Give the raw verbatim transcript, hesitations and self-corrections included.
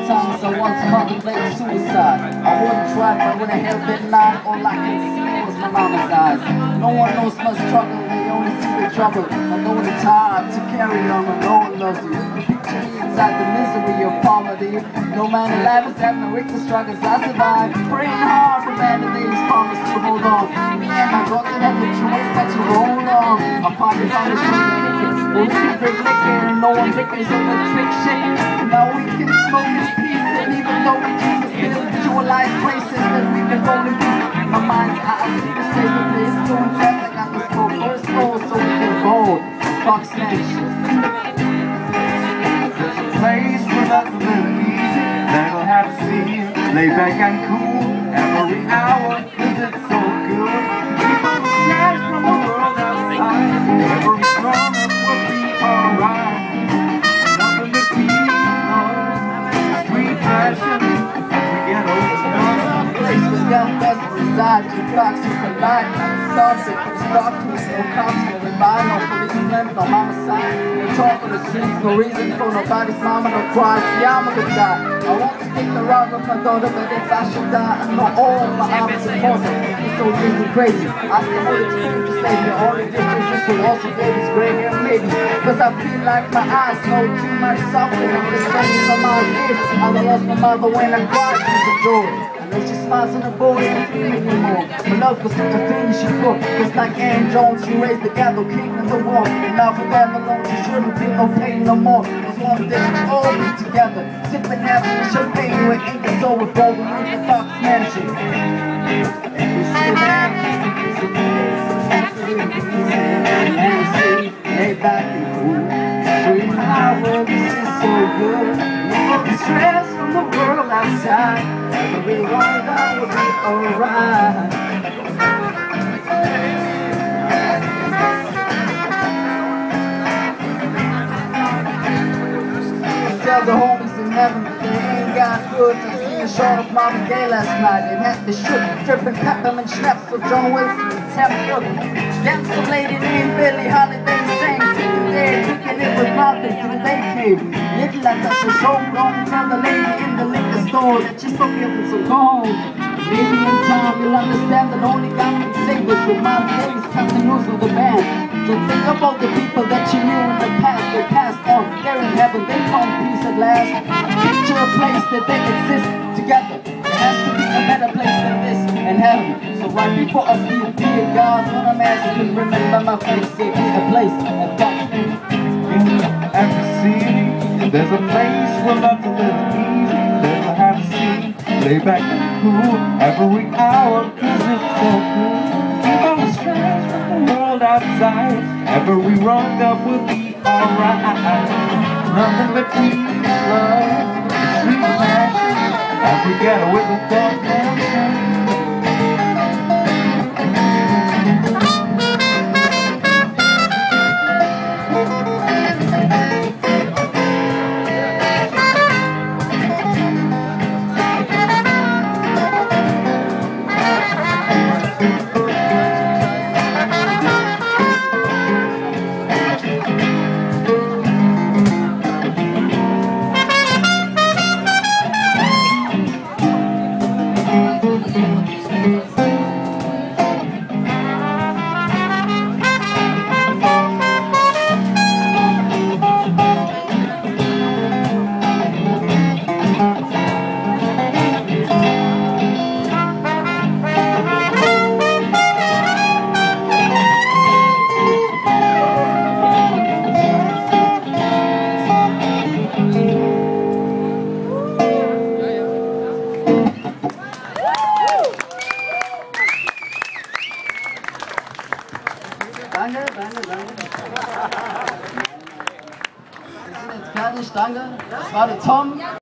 times I once contemplated suicide. I wouldn't try, but when I held it nine, all I could see was my mama's eyes. No one knows my struggle, they only see the trouble. I know it's hard to carry on when no one loves you. Picture me inside the misery of poverty. No man alive has had my weakest struggles, I survived. Praying hard for better days, promise to hold on. Me and my God didn't have the choice but to hold on. I finally found a street ticket, well, we can drink liquor and no one bickers over trick shit. Now we can smoke in peace, and even though we dream of still visualize places that we can only be. My mind's out, I see the state of place, doing that I got this cold first goal so we can hold. Fuck Mansion. Place where that's a little easy, never have to see you. Lay back and cool every hour, cause it's so good. People snatch from the world outside, every corner will be alright. Nothing to keep on, street fashion, as we get older. Place where young doesn't reside, two blocks you collide. Stars that can start to no cops going by, no policemen, no homicide. No talk on the streets, no reason for nobody's mama to cry. See, I'm gonna die. I want to stick around with my daughter, but if I should die, I know all my arms are causing. It's so really crazy. I still want to you to save me. All the difference is to also baby's gray hair, maybe. Cause I feel like my eyes know too much suffering. I'm just spending some my years. I lost my mother when I cried to the joy. I know she smiles on the boat and feel anymore. My love was such a thing she put. Just like Ann Jones, she raised the ghetto king in the war. And now for them alone, she shouldn't feel no pain no more. Cause one day we'll all be together, sipping having the champagne with ink and soul with gold and the Fox Mansion. We sit down, and see, lay back and cool. Dream how well this is so good. No stress from the world outside. Everyone that will be alright. Tell the homies in heaven that they ain't got good. I seen a short of Marvin Gaye last night. They had the shoot, dripping peppermint schnapps with John Wilson and Sam Cooke. Then some lady named Billie Holiday sang, sitting there kicking it with Martin till they came. Little like that's a show wrong. Tell the lady in the liquor store that she's fucking with some gold. Maybe in time you'll understand that only God can save us. With my days, Captain News of the band. So think about the people that you knew in the past. They passed on, they're in heaven, they found peace at last. Picture a place that they exist together. There has to be a better place than this in heaven. So right before us leave, dear God, when I'm asking, remember my face, say be a place at Fox. Every city, there's a place where love's a little easy, never have to see. Lay back and cool every hour, cause it's so good. Keep on the stress from the world outside. Every wrong up will be alright. Nothing but peace, love, and sweet passion. As we get with the thought and Danke, danke, danke. Wir sind jetzt fertig, danke. Das war der Tom.